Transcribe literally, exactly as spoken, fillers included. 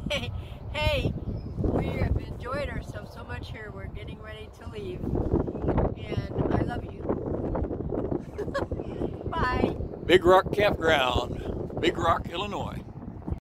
Hey, hey, we have enjoyed ourselves so much here. We're getting ready to leave, and I love you. Bye. Big Rock Campground, Big Rock, Illinois.